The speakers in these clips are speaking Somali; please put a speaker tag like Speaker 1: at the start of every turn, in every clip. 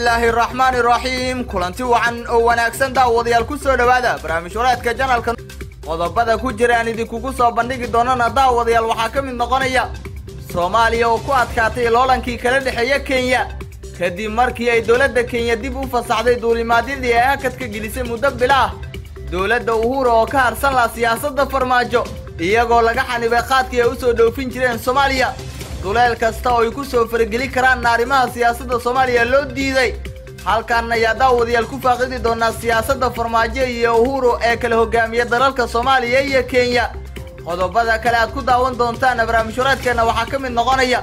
Speaker 1: الله الرحمن الرحيم كلنتي وعن وناكسن داوديال كسو دوادا برامج ولادka janalka qodobada ku jiraan idinku soo bandhigi doonana daawadayaal waxa ka mid noqonaya Soomaaliya oo ku adkaatay loolankii kala dhaxeeya Kenya kadib markii ay dawladda Kenya dib u fasaxday duulimaadidii ay hakadka gelisay muddo bilaa dawladda Uhuru oo ka harsan la siyaasadda farmaajo iyagoo laga xanibay qaadkii ay u soo dhoofin jireen Soomaaliya duleel kasta oo ay ku soo fargeli karaan arrimaha siyaasadda Soomaaliya loo diiday halkan ayaa daawadayaal ku faaqidi doona siyaasadda farmaajo iyo Uhuru ee kala hogaamiya dalalka Soomaaliya iyo Kenya qodobada kale aad ku daawan doontaan barnaamijyadeena waxa ka mid noqonaya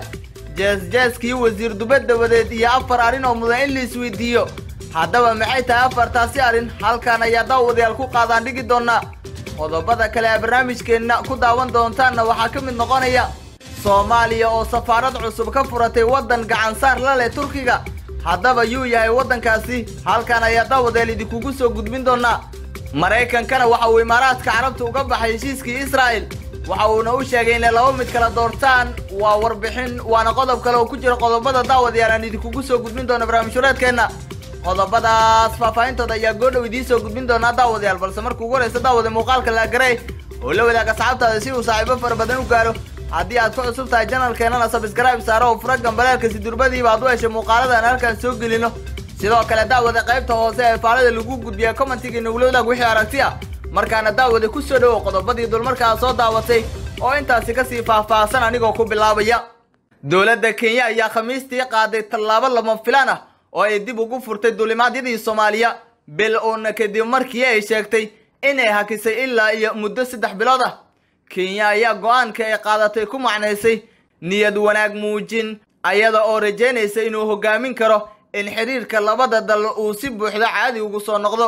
Speaker 1: jeeskii wasiir dibadda wadeed iyo afar arin oo mudan in la isweydiiyo haddaba maxay tahay afartaasi arin halkan ayaa daawadayaal ku qaadaan dhigi doona qodobada kale ee barnaamijkeena ku daawan doontaan waxa ka mid noqonaya Soomaaliya oo safaarad cusub ka furatay wadan gacan saar la leh Turkiga haddaba yuu yahay wadankaasi halkan ayaa daawadayaal idinku soo gudbin doona Mareykankana waxa uu Imaaraadka Carabta uga baxay heshiiskii Israa'iil waxa uu u sheegay in laba mid kala doortaan waa warbixin waana qodob kale oo ku jira qodobada daawadayaal aan idinku soo gudbin doona barnaamijyadeena qodobadaas faahfaahintooda ayaa go'dhow idin soo gudbin doona daawadayaal balse markuu ugu horeysa daawada muuqaalka la garay oo la wadaaga asxaabtaada si uu saaxiibo fara badan u gaaro haddii aad ku cusub tahay channelkeena subscribe saaro oo fura gambalaalka si durbadiiba aad u hesho muuqaaladan halkan soo gelino sidoo kale daawada qaybta hoose ee faalada lagu gudbiyo commentiga inuu wadaag wixii aragti ah markaana daawada ku soo dhaw qodobadii dulmarkaa soo daawatay oo intaasi ka sii faahfaahsan anigoo ku bilaabaya dawladda Kenya ayaa Khamiistii qaaday tallaabo lama filaan ah oo ay dib ugu furtay duulimaadyadii Soomaaliya bil oo kadib markii ay sheegtay inay hakisay ilaa iyo muddo 3 bilood ah Kenya ayaa go'aanka ay qaadatay ku macnaysay niyad wanaag muujin ayada oo rajaynaysa inuu hogaamin karo in xiriirka labada dal uu si buuxda caadi ugu soo noqdo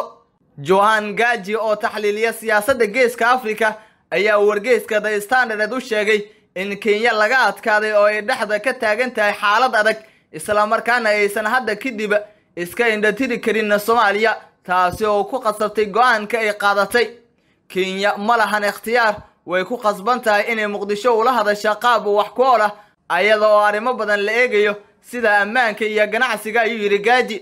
Speaker 1: Johan Gaji oo taxliiliya siyaasadda geeska Afrika ayaa wargeyska The Standard u sheegay in Kenya laga adkaaday oo ay dhaxda ka taagan tahay xaalad adag isla markaana aysan hadda kadib iska indhatiri karin Soomaaliya taasi oo ku qasabtay go'aanka ay qaadatay Kenya ma lahan ikhtiyaar way ku qasban tahay inay Muqdisho ula hadasho qaab wax ku ool ah ayada oo arrimo badan la eegayo sida ammaanka iyo ganacsiga ayuu yiri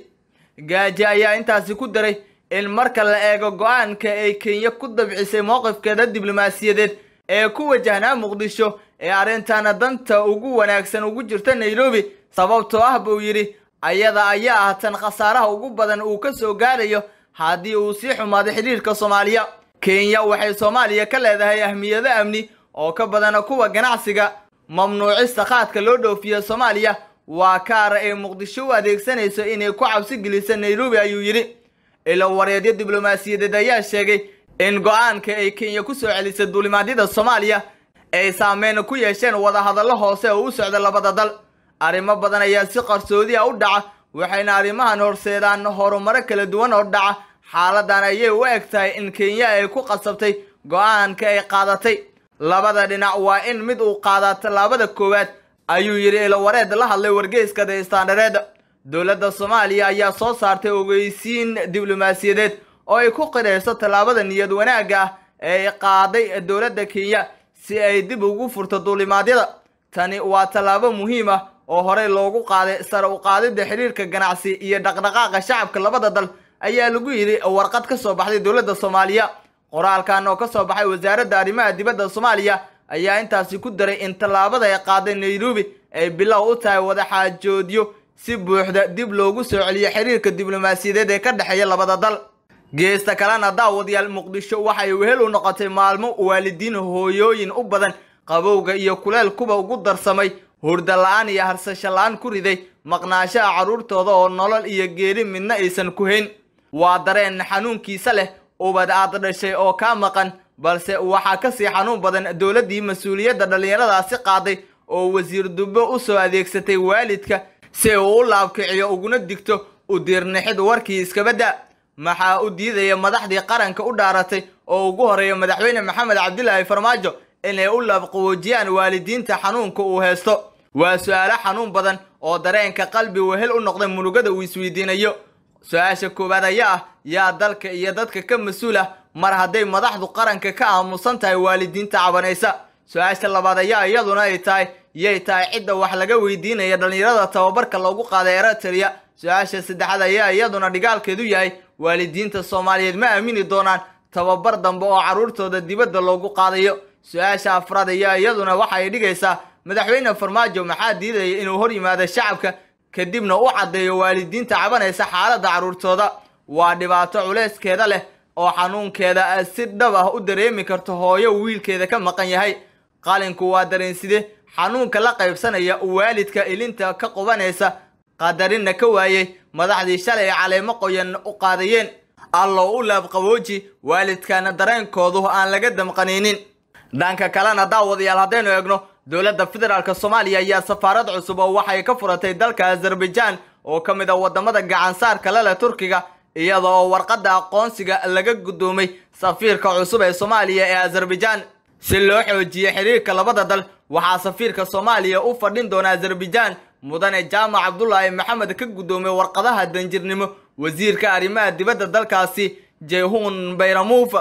Speaker 1: Gaji ayaa intaasi ku daray in marka la eego go'aanka ay Kenya ku dabcisay mowqifkeeda diblomaasiyadeed ee ku wajahna Muqdisho ee arintana danta ugu wanaagsan ugu jirta Nairobi sababtoo ah buu yiri ayada ayaa tan khasaaraha ugu badan uu ka soo gaarayo haddii uu si xumaado xiriirka Soomaaliya Kenya waxay Soomaaliya ka leedahay ahmiyado amni oo ka badan kuwa ganacsiga mamnuucista qaadka loo dhoofiyo Soomaaliya waa kaar ay Muqdisho u adeegsanayso inay ku cabsi geliso Nairobi ayuu yiri ila wareedyo diblomaasiyadeed ayaa sheegay in go'aanka ay Kenya ku soo celisay duulimaadyada Soomaaliya ay saameyn ku yeesheen wada hadallo hoose oo u socda labada dal arrimo badan ayaa si qarsoodi ah u dhaca waxayna arrimahan horseedaan horumar kala duwan oo dhaca xaaladan ayay u egtahay in Kenya ay ku qasabtay go'aanka ay qaadatay labada dhinac waa in mid uu qaadato labada koowaad ayuu yiri ila wareed la hadlay wargeyska The Standard dawladda Soomaaliya ayaa soo saartay ogeysiin diblomaasiyadeed oo ay ku qirayso tallaabada niyad wanaaga ah ee qaaday dawladda Kenya si ay dib ugu furto duulimaadyada tani waa tallaabo muhiim ah oo hore loogu qaaday sare u qaadida xiriirka ganacsi iyo dhaqdhaqaaqa shacabka labada dal ayaa lagu yiri warqad ka soo baxday dawladda Soomaaliya qoraalkan oo ka soo baxay wasaaradda arrimaha dibadda Soomaaliya ayaa intaasi ku daray in tallaabada ay qaaday Nairobi ay bilow u tahay wada xaajoodyo si buuxda dib loogu soo celiyo xiriirka diblomaasiyadeed ee ka dhaxeeya labada dal geesta kalena daawadayaal Muqdisho waxay wehel u noqotay maalmo waalidiin hooyooyin u badan qabowga iyo kuleel kuba ugu darsamay hurda la'aan iyo harsasho la'aan ku riday maqnaashaha caruurtooda oo nolol iyo geeri midna aysan ku hayn waa dareen xanuunkiisa leh ubad aad dhashay oo ka maqan balse waxa ka sii xanuun badan dawladii mas'uuliyadda dhalinyaradaasi qaaday oo wasiir dubbo u soo adeegsatay waalidka si uu u laabkiciyo uguna digto u diirnixid warkii iska bada maxaa u diidaya madaxdii qaranka u dhaaratay oo ugu horeeya madaxweyne Maxamed Cabdilaahi Farmaajo inay u laabqoojiyaan waalidiinta xanuunka uu haysto waa su'aalo xanuun badan oo dareenka qalbi wehel u noqday murugada uu isweydiinayo su'aasha koobaad ayaa yaa dalka iyo dadka ka mas'uul ah mar haday madaxdu qaranka ka aamusan tahay waalidiinta cabanaysa su'aasha labaad ayaa iyaduna ay tahay yay tahay cidda wax laga weydiinaya dhalinyarada tababarka loogu qaaday Eritrea su-aasha saddexaad ayaa iyaduna dhigaalkeedu yahay waalidiinta Soomaaliyeed ma aamini doonaan tababar dambe oo caruurtooda dibadda loogu qaadayo. su-aasha afraad ayaa iyaduna waxay dhigaysaa madaxweyne Farmaajo maxaa diidaya inuu hor yimaado shacabka kadibna u cadeeyo waalidiinta cabanaysa xaaladda caruurtooda. waa dhibaato culeyskeeda leh oo xanuunkeeda si dhab ah u dareemi karto hooyo wiilkeeda ka maqan yahay. qalinku waa dareenside xanuunka la qaybsanaya waalidka ilinta ka qubanaysa qadarina ka waayay madaxdii shalay caleemo qoyan u qaadayeen. allo u laab qabooji waalidkana dareenkoodu aan laga damqaninin. dhanka kalena daawadayaal haddaynu eegno dowladda federaalka Soomaaliya ayaa safaarad cusub oo waxay ka furatay dalka Azerbaijan oo ka mid ah wadamada gacan saarka leh Turkiga iyadoo warqadda aqoonsiga laga gudoomay safiirka cusub ee Soomaaliya ee Azerbaijan. si loo xoojiyo xiriirka labada dal waxaa safiirka Soomaaliya u fadhin doona Azerbaijan mudane Jaamac Abdullaahi Maxamed ka gudoomay warqadaha danjirnimo wasiirka arrimaha dibadda dalkaasi Ceyhun Bayramov.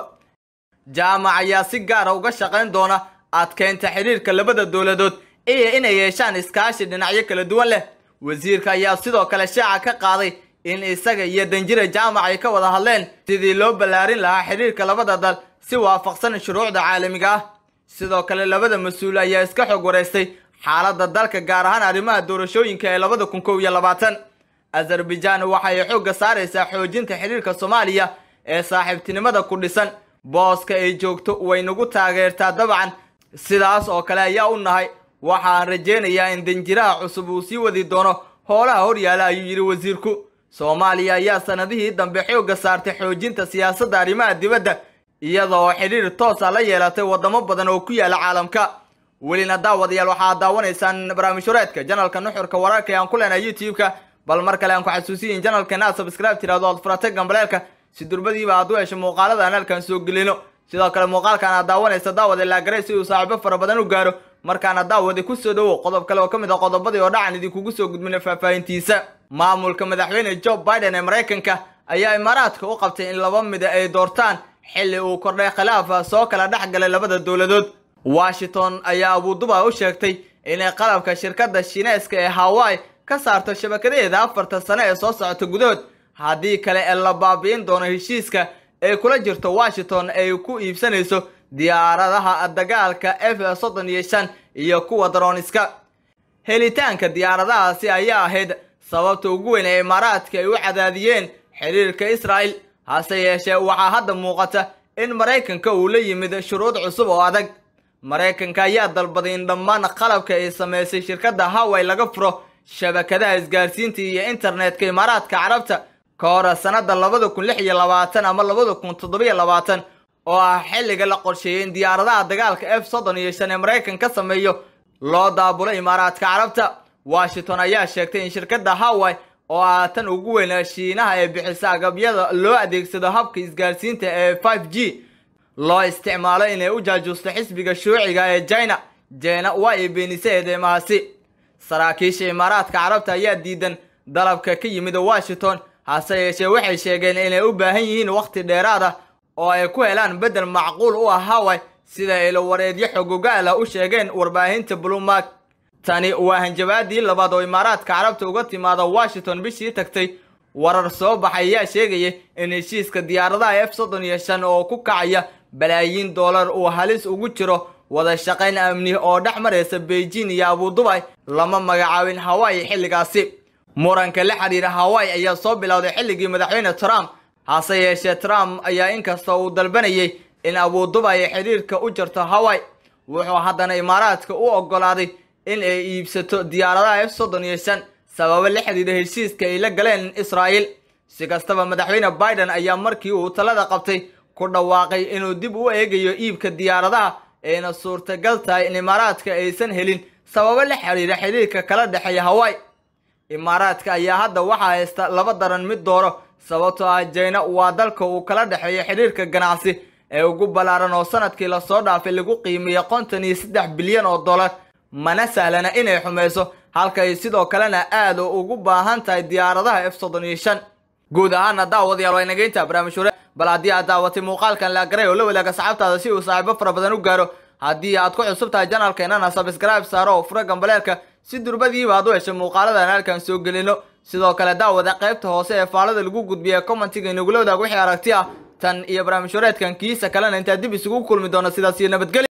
Speaker 1: Jaamac ayaa si gaar ah uga shaqeyn doona adkeynta xiriirka labada dowladood iyo inay yeeshaan iskaashi dhinacyo kala duwan leh. wasiirka ayaa sidoo kale shaaca ka qaaday in isaga iyo danjire Jaamac ay ka wada hadleen sidii loo ballaarin lahaa xiriirka labada dal si waafaqsan shuruucda caalamiga ah. sidoo kale labada mas'uul ayaa iska xog wareystay xaaladda dalka gaar ahaan arrimaha doorashooyinka ee 2021. Azerbaijan waxay xoogga saaraysaa xoojinta xiriirka Soomaaliya ee saaxiibtinimada ku dhisan. booska ay joogto way nagu taageertaa dabcan sidaas oo kale ayaa u nahay. waxaan rajeynayaa in danjiraha cusub uu sii wadi doono howlaha horyaala ayuu yiri wasiirku. Soomaaliya ayaa sanadihii dambe xoogga saartay xoojinta siyaasadda arrimaha dibadda iyadoo xiriir toos ah la yeelatay wadamo badan oo ku yaala caalamka. welina daawadayaal waxaa daawanaysaan barnaamijyadeedka channelka nuxurka wararka ee aan ku leenahay YouTube-ka bal mar kale aan ku xasuusiyin channelkeena subscribe tiraado aad furata gambaleelka si durbadiiba aad u hesho muuqaalada aan halkan soo gelino. sidoo kale muuqaalkan aad daawanaysa daawada la garay si uu saaxiibo fara badan u gaaro markaana daawada ku soo dhawo qodob kale oo kamid ah qodobadii oo dhacan idinku soo gudbina faahfaahintiisa. maamulka madaxweyne Joe Biden ee Mareykanka ayaa Imaaraadka u qabtay in laba mid ay doortaan xilli uu kordhay khilaaf soo kala dhaxgalay labada dowladood. Washington ayaa Abu Dhabi u sheegtay inay qalabka shirkadda Shiineeska ee Hawaii ka saarto shabakadeeda 4 sano ee soo socota gudahood haddii kale la baabi'in doono heshiiska ay kula jirto Washington ay ku iibsanayso diyaaradaha dagaalka F-35 iyo kuwa droniska. helitaanka diyaaradahaasi ayaa ahayd sababta ugu weyn ee Imaaraadka ay u cadaadiyeen xiriirka Israel. hase yeeshee waxaa hadda muuqata in Mareykanka uu la yimid shuruud cusub oo adag. Mareykanka ayaa dalbaday in dhammaan qalabka ay sameysay shirkadda Hawaii laga furo shabakadaha isgaarsiinta iyo internetka Imaaraadka Carabta ka hor sanadda 2026 ama 2027 oo ah xilliga la qorsheeyay in diyaaradaha dagaalka F-35 ee Mareykanka ka sameeyo loo daabulo Imaaraadka Carabta. Washington ayaa sheegtay in shirkadda Hawaii oo ah tan ugu weyn Shiinaha ee bixisa agabyada loo adeegsado habka isgaarsiinta ee 5G loo isticmaalo inay u jaajuusto xisbiga shuuciga ee China waa beenisay eedeymahaasi. saraakiisha Imaaraadka Carabta ayaa diidan dalabka ka yimid Washington hase yeeshee waxay sheegeen inay u baahan yihiin waqti dheeraad ah oo ay ku helaan bedel macquul u ah Hawaii sida ay wareedyo xogogaal ah u sheegeen warbaahinta Bloomberg. tani waa hanjabaadii labaad oo Imaaraadka Carabta uga timaada Washington bishii tagtay. warar soo baxay ayaa sheegaya in heshiiska diyaaradaha F-35 oo ku kacaya balaayiin dollar uu halis ugu jiro wada shaqayn amni oo dhaxmaraysa Beijing iyo Abu Dhabi lama magacaabin Hawaii xilligaasi. muranka la xiriira Hawaii ayaa soo bilowday xilligii madaxweyne Trump. hase yeeshee Trump ayaa inkasta uu dalbanayay in Abu Dhabi xiriirka u jarto Hawaii wuxuu haddana Imaaraadka u ogolaaday in ay iibsato diyaaradaha F-35 sabab la xiriira heshiiska ay la galeen Israel. si kastaba madaxweyne Biden ayaa markii uu talada qabtay ku dhawaaqay inuu dib u eegayo iibka diyaaradaha ayna suurtagal tahay in Imaaraadka aysan helin sabab la xiriira xiriirka kala dhaxeeya Hawaii. Imaaraadka ayaa hadda waxa haysta laba daran mid dooro sababtoo ah China waa dalka uu kala dhaxeeyo xiriirka ganacsi ee ugu balaaran oo sanadkii la soo dhaafay lagu qiimeeyay 53 bilyan oo dollar. mana sahlana inay xumeyso halka ay sidoo kalena aad ugu baahan tahay diyaaradaha F-35. guud ahaan daawadayaal way naga inta barnaamijyada bal haddii aad daawatay muuqaalkan la garay oo la wadaaga saxaabtaada si uu saaxiibo fara badan u gaaro. haddii aad ku cusub tahay channelkeena subscribe saaro oo fura gambaleelka si durbadiiba aad u hesho muuqaaladan halkan soo gelino. sidoo kale daawada qaybta hoose ee faalada lagu gudbiyay commentiga inagula wadaag wixii aragti ah tan iyo barnaamij wareedkan kiisa kalena inta dib isugu kulmi doona sidaas iyo nabadgelyo.